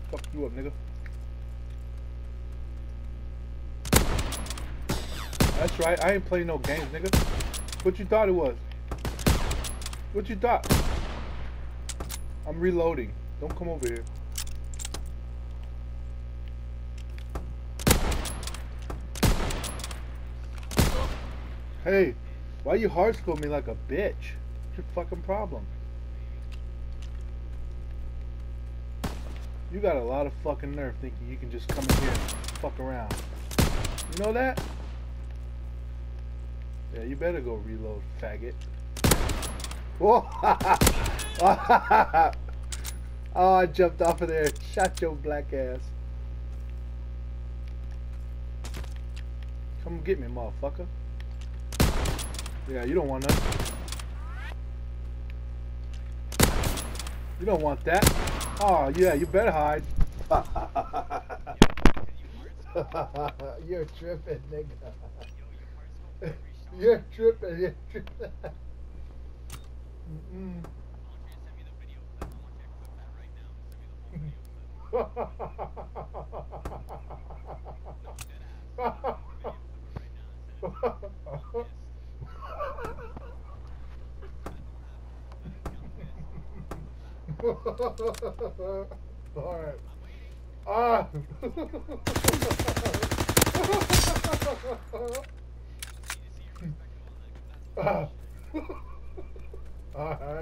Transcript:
Fuck you up, nigga. That's right. I ain't playing no games, nigga. What you thought it was? What you thought? I'm reloading. Don't come over here. Hey, why you hard scope me like a bitch? What's your fucking problem? You got a lot of fucking nerve thinking you can just come in here and fuck around. You know that? Yeah, you better go reload, faggot. Whoa! Oh, I jumped off of there. Shot your black ass. Come get me, motherfucker. Yeah, you don't want nothing. You don't want that. Oh, yeah, you better hide. You're tripping, nigga. You're tripping. You're tripping. Alright. Ah! Alright.